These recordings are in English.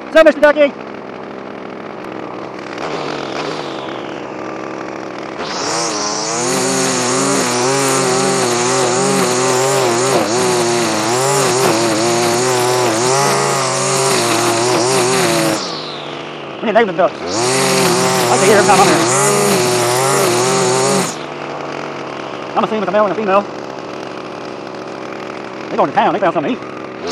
So, Mr. Ducky. We need to name the ducks. I can hear every time I'm here. I'm assuming it's a male and a female. They're going to town. They found something to eat.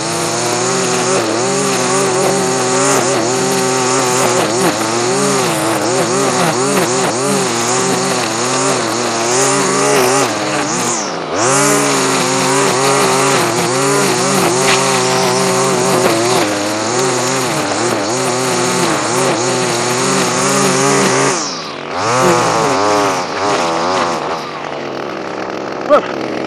Look.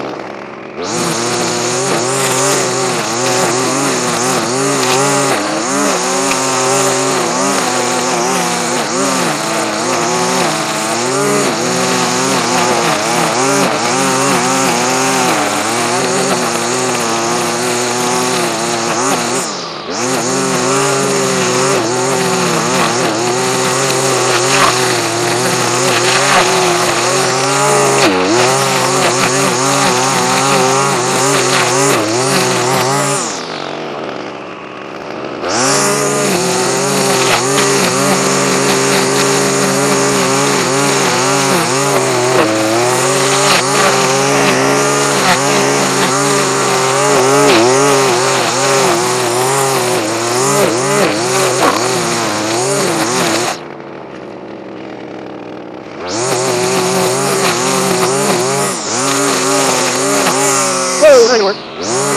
Whoa, there you were.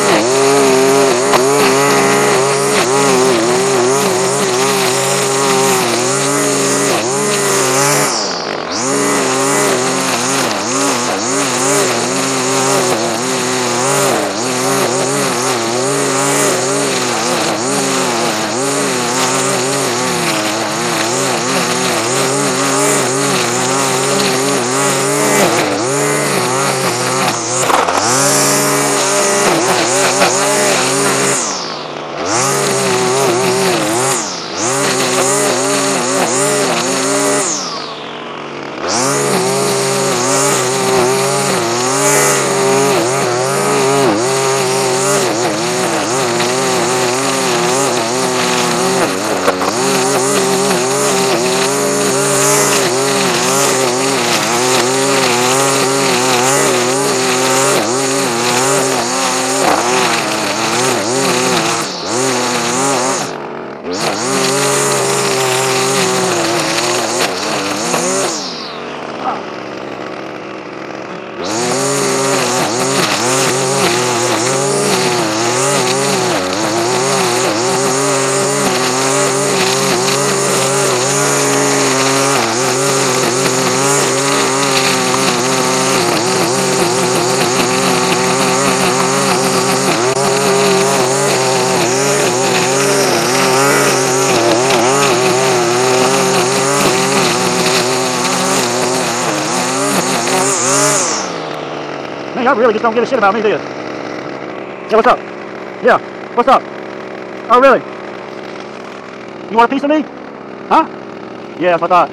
Man, y'all really just don't give a shit about me, do you? Yeah, what's up? Yeah, what's up? Oh, really? You want a piece of me? Huh? Yeah, that's what I thought.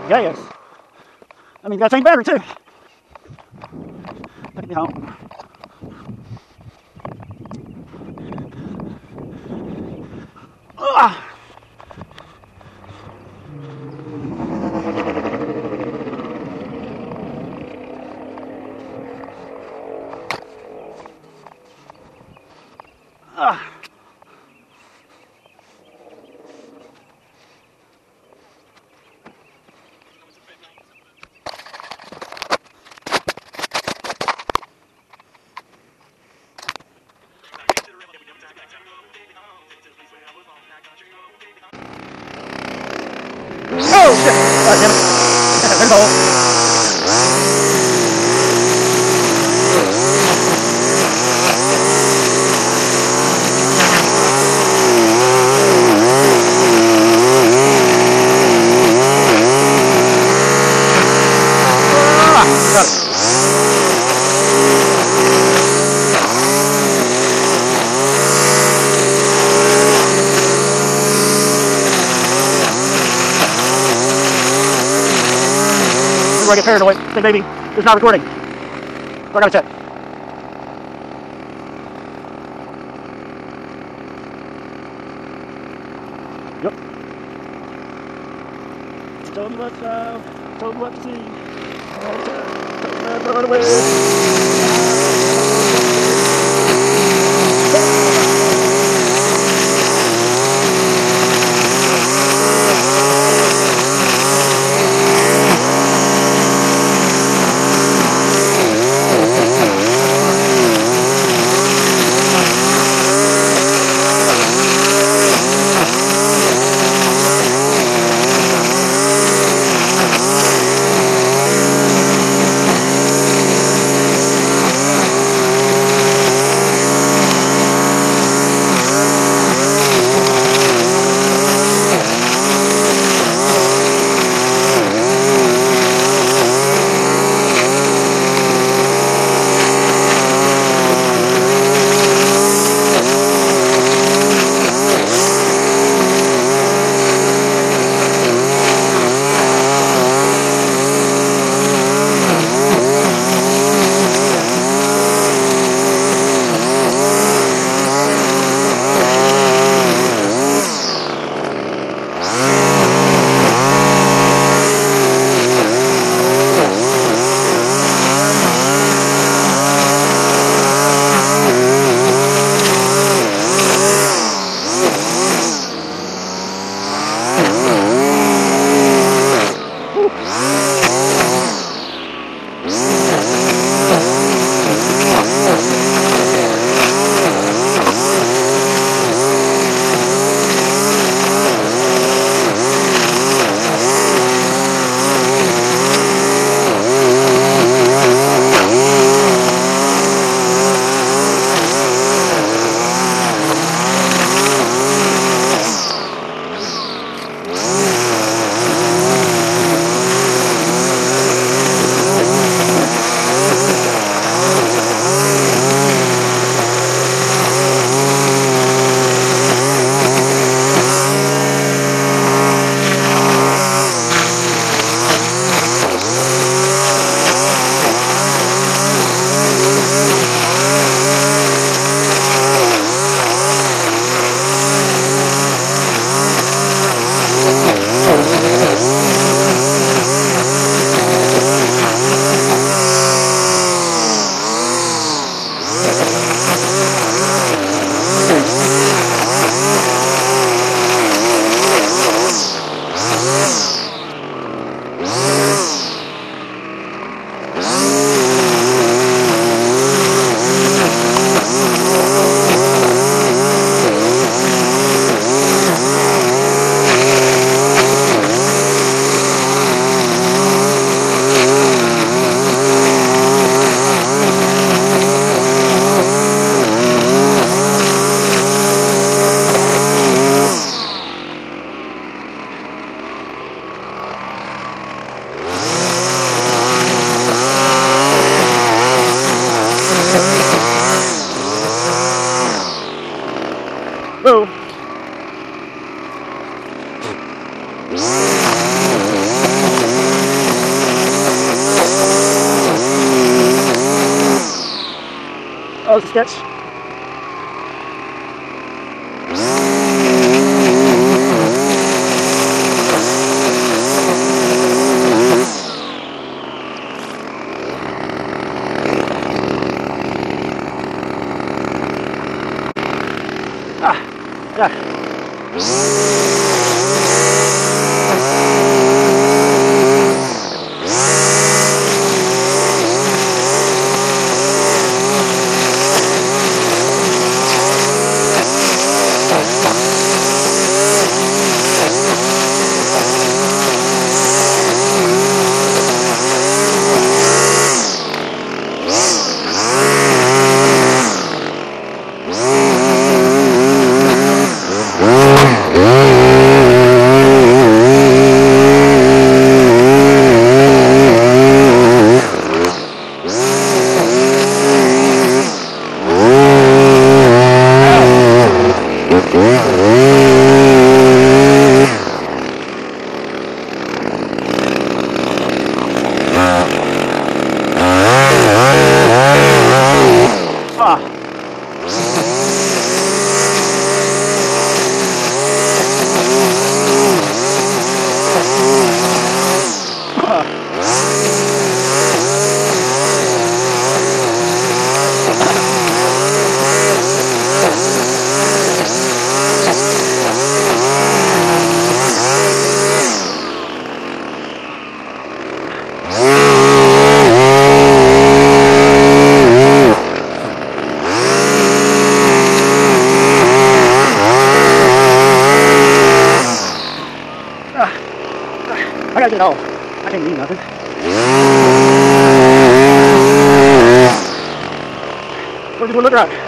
gas. I mean, you got to change battery too. Take me home. Ah. Ah. Oh shit! God damn it. There's a hole. Got it. Before I get paranoid, say maybe it's not recording. So I gotta check. Yep. Told me what to know, told me what to see. All the time, told me not to run away. Oh, it's a sketch. Yeah. I gotta get it off. I can't eat nothing. What does it look like?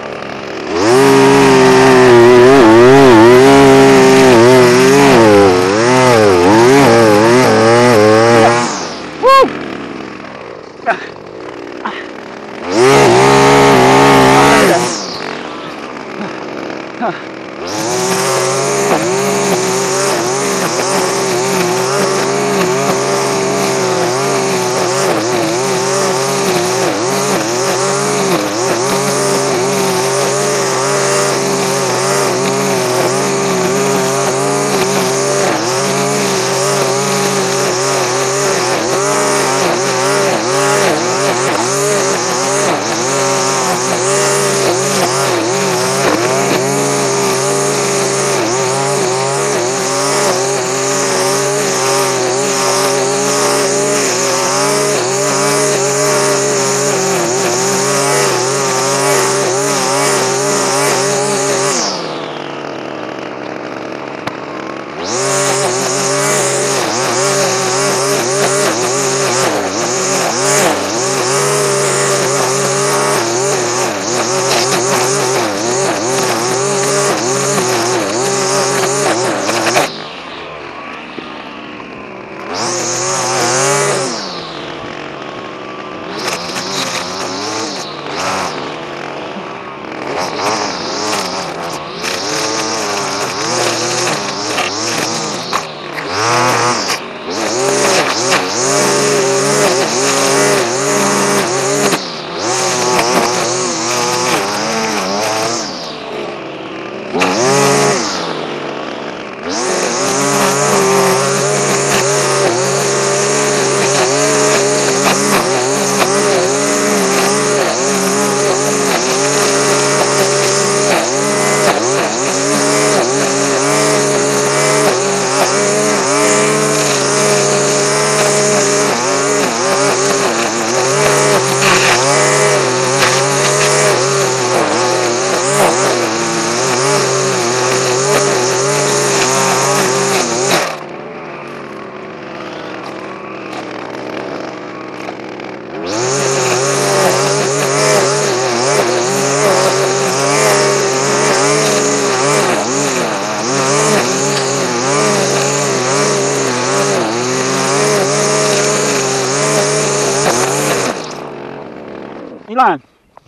Line.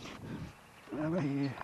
Right here.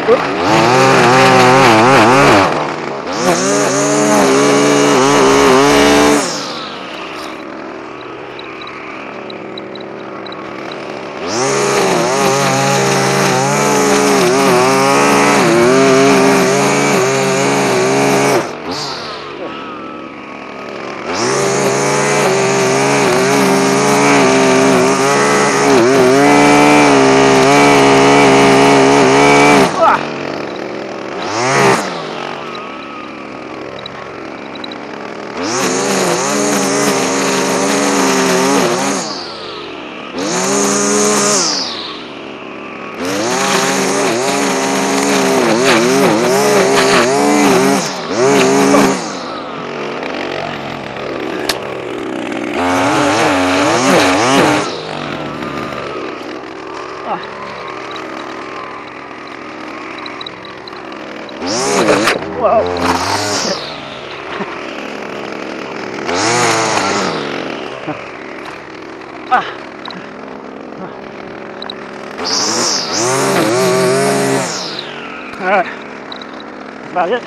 Alright, that's about it.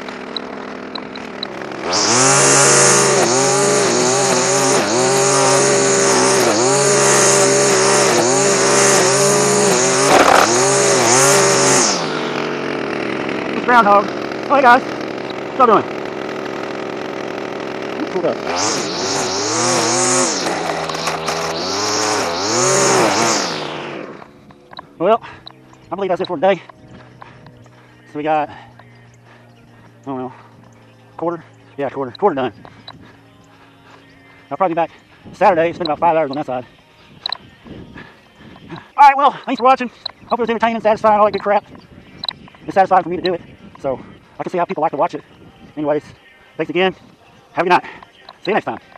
It's groundhog. Oh, hey guys, what's y'all doing? Pulled up. Well, I believe that's it for today. So we got, I don't know, quarter? Yeah, quarter done. I'll probably be back Saturday. Spend about 5 hours on that side. Alright, well, thanks for watching. Hope it was entertaining, satisfying, all that good crap. It's satisfying for me to do it, so I can see how people like to watch it. Anyways, thanks again. Have a good night. See you next time.